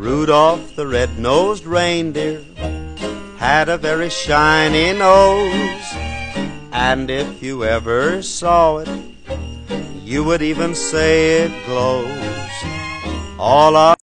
Rudolph the red-nosed reindeer had a very shiny nose, and if you ever saw it, you would even say it glows. All